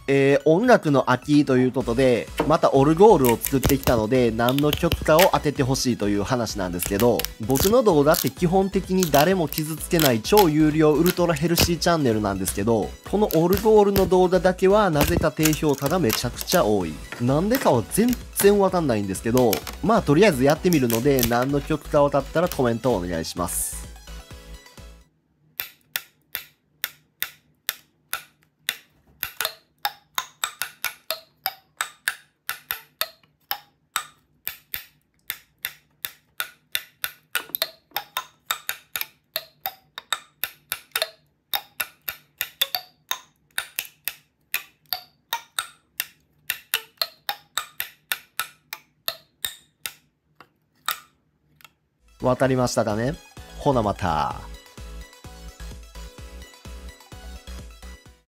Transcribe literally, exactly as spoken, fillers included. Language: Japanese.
えー、音楽の秋ということで、またオルゴールを作ってきたので、何の曲かを当ててほしいという話なんですけど、僕の動画って基本的に誰も傷つけない超有料ウルトラヘルシーチャンネルなんですけど、このオルゴールの動画だけはなぜか低評価がめちゃくちゃ多い。なんでかは全然わかんないんですけど、まあとりあえずやってみるので、何の曲かを当たったらコメントをお願いします。わかりましたかね？ほなまた。